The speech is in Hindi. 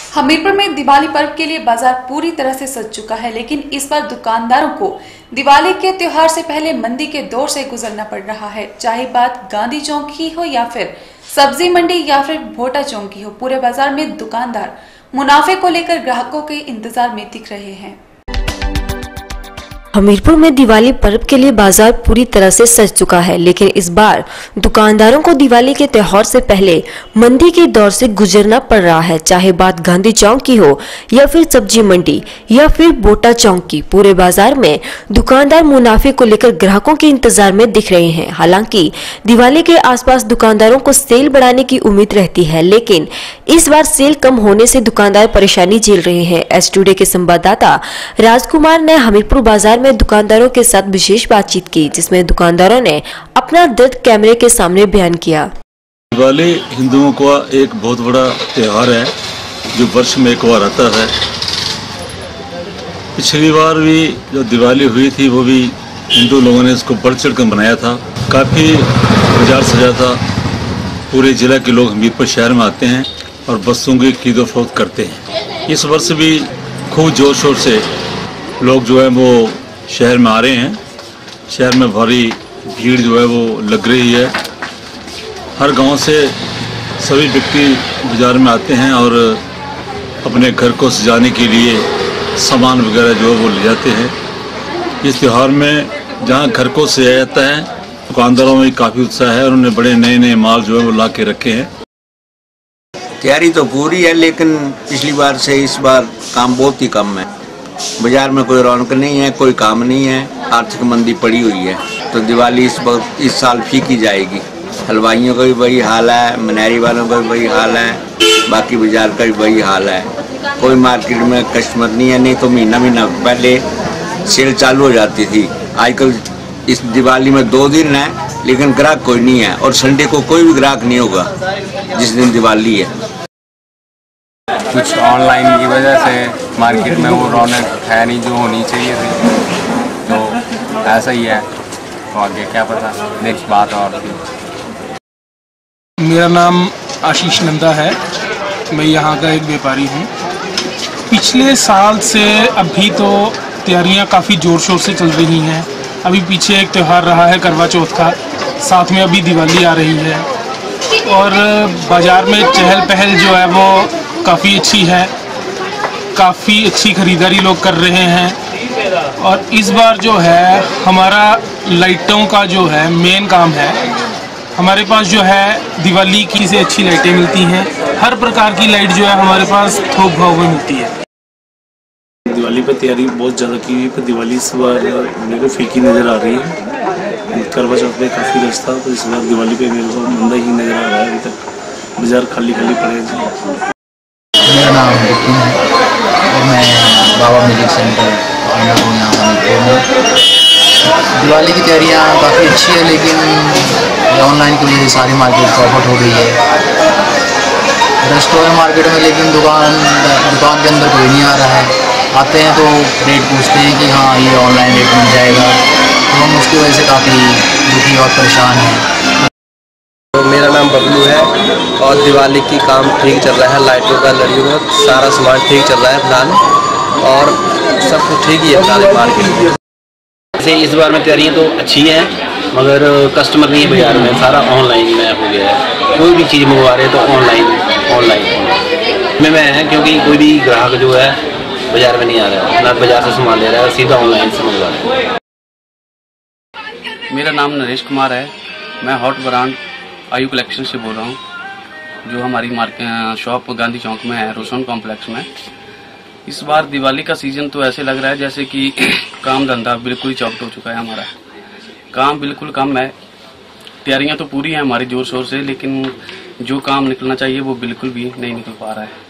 हमीरपुर में दिवाली पर्व के लिए बाजार पूरी तरह से सज चुका है, लेकिन इस बार दुकानदारों को दिवाली के त्योहार से पहले मंदी के दौर से गुजरना पड़ रहा है। चाहे बात गांधी चौक की हो या फिर सब्जी मंडी या फिर भोटा चौक की हो, पूरे बाजार में दुकानदार मुनाफे को लेकर ग्राहकों के इंतजार में दिख रहे हैं। हमीरपुर में दिवाली पर्व के लिए बाजार पूरी तरह से सज चुका है, लेकिन इस बार दुकानदारों को दिवाली के त्योहार से पहले मंदी के दौर से गुजरना पड़ रहा है। चाहे बात गांधी चौक की हो या फिर सब्जी मंडी या फिर बोटा चौक की, पूरे बाजार में दुकानदार मुनाफे को लेकर ग्राहकों के इंतजार में दिख रहे हैं। हालांकि दिवाली के आसपास दुकानदारों को सेल बढ़ाने की उम्मीद रहती है, लेकिन इस बार सेल कम होने से दुकानदार परेशानी झेल रहे हैं। एस टुडे के संवाददाता राजकुमार ने हमीरपुर बाजार में दुकानदारों के साथ विशेष बातचीत की, जिसमें दुकानदारों ने अपना दर्द कैमरे के सामने बयान किया। दिवाली हिंदुओं का एक बहुत बड़ा त्योहार है जो वर्ष में एक बार आता है। पिछली बार भी जो दिवाली हुई थी वो भी हिंदू लोगों ने इसको बढ़ चढ़ कर मनाया था। काफ़ी बाजार सजा था। पूरे जिला के लोग हमीरपुर शहर में आते हैं और बसों की खरीदो फरोख्त करते हैं। इस वर्ष भी खूब जोर शोर से लोग जो है वो शहर में आ रहे हैं। शहर में भारी भीड़ जो है वो लग रही है। हर गांव से सभी व्यक्ति बाजार में आते हैं और अपने घर को सजाने के लिए सामान वगैरह जो है वो ले जाते हैं। इस त्यौहार में जहां घर को सजाया जाता है, दुकानदारों में काफ़ी उत्साह है और उन्होंने बड़े नए नए माल जो है वो ला के रखे हैं। तैयारी तो पूरी है, लेकिन पिछली बार से इस बार काम बहुत ही कम है। बाजार में कोई रौनक नहीं है, कोई काम नहीं है, आर्थिक मंदी पड़ी हुई है। तो दिवाली इस साल फीकी जाएगी। हलवाइयों का भी वही हाल है, मनेरी वालों का भी वही हाल है, बाकी बाजार का भी वही हाल है। कोई मार्केट में कस्टमर नहीं है, नहीं तो महीना महीना पहले सेल चालू हो जाती थी। आजकल इस दिवाली में 2 दिन है, लेकिन ग्राहक कोई नहीं है और संडे को कोई भी ग्राहक नहीं होगा जिस दिन दिवाली है। कुछ ऑनलाइन की वजह से मार्केट में वो रौनक है नहीं जो होनी चाहिए थी, तो ऐसा ही है। तो आगे क्या पता, नेक्स्ट बात और। मेरा नाम आशीष नंदा है, मैं यहाँ का एक व्यापारी हूँ। पिछले साल से अभी तो तैयारियाँ काफ़ी ज़ोर शोर से चल रही हैं। अभी पीछे एक त्यौहार रहा है करवा चौथ का, साथ में अभी दिवाली आ रही है और बाज़ार में चहल पहल जो है वो काफ़ी अच्छी है। काफ़ी अच्छी खरीदारी लोग कर रहे हैं और इस बार जो है हमारा लाइटों का जो है मेन काम है। हमारे पास जो है दिवाली की से अच्छी लाइटें मिलती हैं। हर प्रकार की लाइट जो है हमारे पास थोक भाव में मिलती है। दिवाली पर तैयारी बहुत ज़्यादा की हुई, पर दिवाली इस बार मेरे को फीकी नज़र आ रही है। करवा चौथ में काफ़ी रश था, तो इस बार दिवाली पे मेरे को मंदा ही नज़र आ रहा है। अभी तक बाजार खाली खाली पड़े हैं। मेरा नाम बिपिन है और मैं बाबा म्यूजिक सेंटर यहाँ में। दिवाली की तैयारियाँ काफ़ी अच्छी है, लेकिन ऑनलाइन की वजह से सारी मार्केट चौपट हो गई है। रेस्टोरेंट मार्केट में, लेकिन दुकान के अंदर कोई नहीं आ रहा है। आते हैं तो रेट पूछते हैं कि हाँ ये ऑनलाइन रेट मिल जाएगा, तो हम उसकी वजह से काफ़ी दुखी और परेशान हैं। तो मेरा नाम बबलू है और दिवाली की काम ठीक चल रहा है। लाइटों का, लड़ियों का सारा सामान ठीक चल रहा है फिलहाल, और सब कुछ ठीक ही है फिलहाल मार्केट में। वैसे इस बार में तैयारियाँ तो अच्छी हैं, मगर कस्टमर नहीं है बाजार में, सारा ऑनलाइन में हो गया है। कोई भी चीज़ मंगवा रहे हैं तो ऑनलाइन में है, क्योंकि कोई भी ग्राहक जो है बाजार में नहीं आ रहा है, ना बाजार से सामान ले रहा है, सीधा ऑनलाइन से मंगवा रहा है। मेरा नाम नरेश कुमार है, मैं हॉट ब्रांड आयु कलेक्शन से बोल रहा हूँ, जो हमारी शॉप गांधी चौक में है, रोशन कॉम्प्लेक्स में। इस बार दिवाली का सीजन तो ऐसे लग रहा है जैसे कि काम धंधा बिल्कुल ही चौपट हो चुका है। हमारा काम बिल्कुल कम है। तैयारियां तो पूरी हैं हमारी जोर शोर से, लेकिन जो काम निकलना चाहिए वो बिल्कुल भी नहीं निकल पा रहा है।